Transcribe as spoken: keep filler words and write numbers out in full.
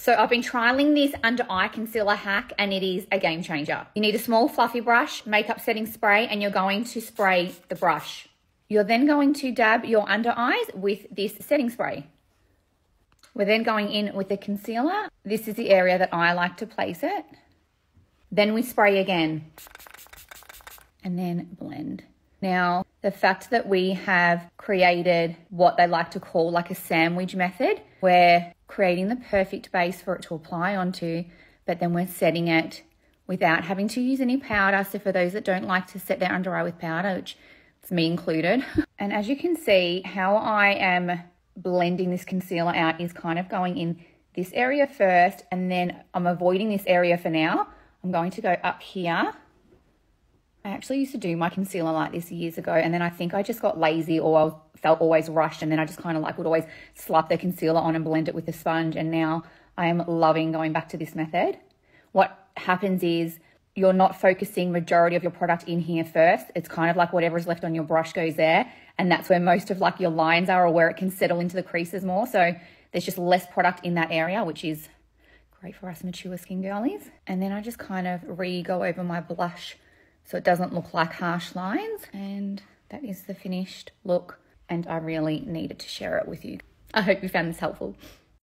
So I've been trialing this under eye concealer hack and it is a game changer. You need a small fluffy brush, makeup setting spray, and you're going to spray the brush. You're then going to dab your under eyes with this setting spray. We're then going in with the concealer. This is the area that I like to place it. Then we spray again and then blend. Now, the fact that we have created what they like to call like a sandwich method, we're creating the perfect base for it to apply onto, but then we're setting it without having to use any powder. So for those that don't like to set their under eye with powder, which is me included. And as you can see, how I am blending this concealer out is kind of going in this area first, and then I'm avoiding this area for now. I'm going to go up here. I actually used to do my concealer like this years ago, and then I think I just got lazy, or I felt always rushed, and then I just kind of like would always slap the concealer on and blend it with a sponge, and now I am loving going back to this method. What happens is you're not focusing majority of your product in here first. It's kind of like whatever is left on your brush goes there, and that's where most of like your lines are, or where it can settle into the creases more. So there's just less product in that area, which is great for us mature skin girlies. And then I just kind of re-go over my blush so it doesn't look like harsh lines. And that is the finished look, and I really needed to share it with you. I hope you found this helpful.